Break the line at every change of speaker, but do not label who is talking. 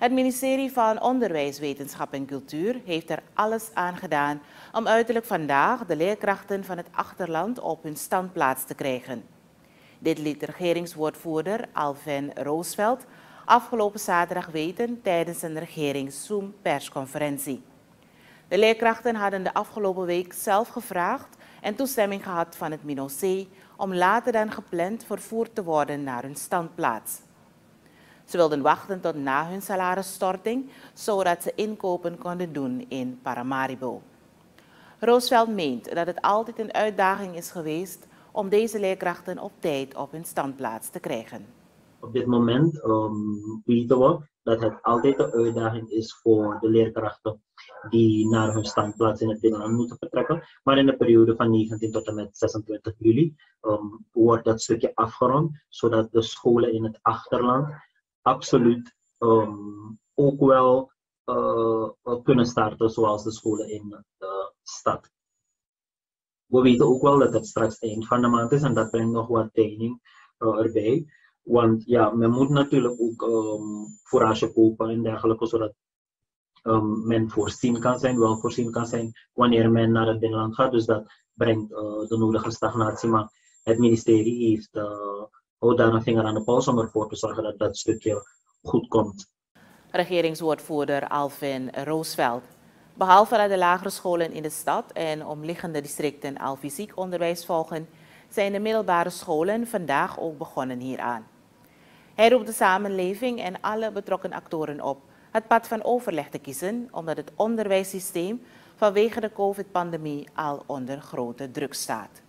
Het ministerie van Onderwijs, Wetenschap en Cultuur heeft er alles aan gedaan om uiterlijk vandaag de leerkrachten van het achterland op hun standplaats te krijgen. Dit liet de regeringswoordvoerder Alvin Roosveld afgelopen zaterdag weten tijdens een regeringszoom-persconferentie. De leerkrachten hadden de afgelopen week zelf gevraagd en toestemming gehad van het MINOC om later dan gepland vervoerd te worden naar hun standplaats. Ze wilden wachten tot na hun salarisstorting, zodat ze inkopen konden doen in Paramaribo. Roosveld meent dat het altijd een uitdaging is geweest om deze leerkrachten op tijd op hun standplaats te krijgen.
Op dit moment weten we dat het altijd een uitdaging is voor de leerkrachten die naar hun standplaats in het binnenland moeten vertrekken. Maar in de periode van 19 tot en met 26 juli wordt dat stukje afgerond, zodat de scholen in het achterland absoluut ook wel kunnen starten zoals de scholen in de stad. We weten ook wel dat het straks eind van de maand is en dat brengt nog wat training erbij. Want ja, men moet natuurlijk ook fourage kopen en dergelijke, zodat men voorzien kan zijn, wel voorzien kan zijn wanneer men naar het binnenland gaat. Dus dat brengt de nodige stagnatie. Maar het ministerie heeft houdt daar een vinger aan de pols om ervoor te zorgen dat dat stukje goed komt.
Regeringswoordvoerder Alvin Roosveld. Behalve dat de lagere scholen in de stad en omliggende districten al fysiek onderwijs volgen, zijn de middelbare scholen vandaag ook begonnen hieraan. Hij roept de samenleving en alle betrokken actoren op het pad van overleg te kiezen, omdat het onderwijssysteem vanwege de COVID-pandemie al onder grote druk staat.